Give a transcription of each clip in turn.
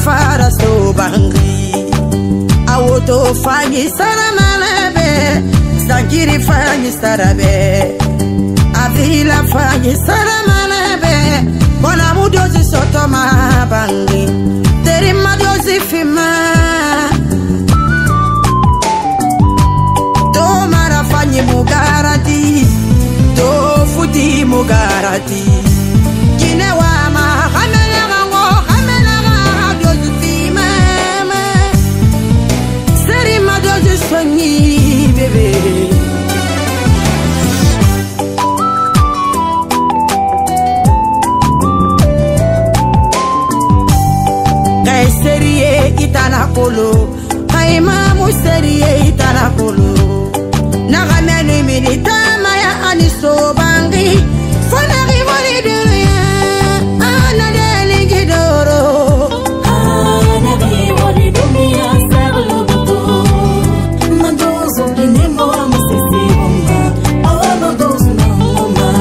fara so bangi awoto fanyi saramalabe sankiri fanyi sarabe avila fanyi saramalabe bona mudozi sotoma bangi teri madozi fima do mara fanyi mugarati do futi mugarati kinewa ma hamela gango hamela dozi fima seri madozi sonyi bebe serie itana kolo kaima muserie itana kolo nagameni militama ya aniso bangi fona rivoli dunia ana deli gidoro ana rivoli dunia sarlo buto mandozo kinemo amusisi bomba awano dozo na ngoma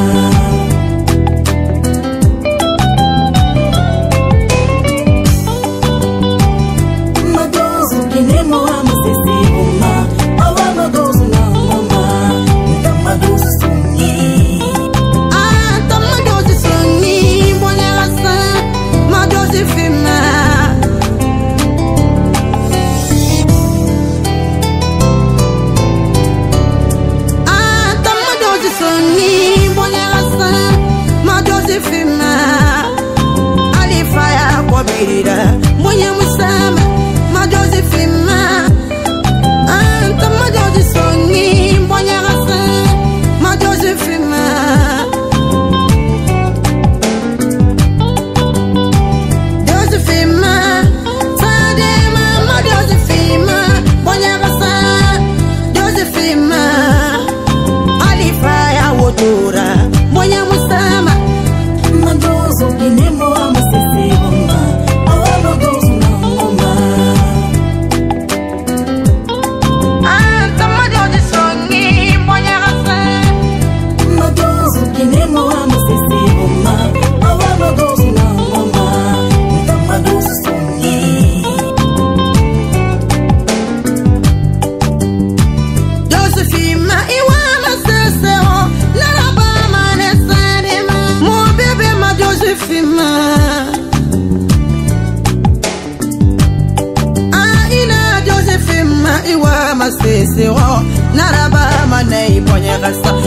mwenye musama madozi fima anta madozi songi mwenye rasa madozi fima dozi fima sadema madozi fima mwenye rasa dozi fima alifaya wotura mwenye musama madozo kinemo amusisi bomba Iwa masese o naraba manei ponye gasa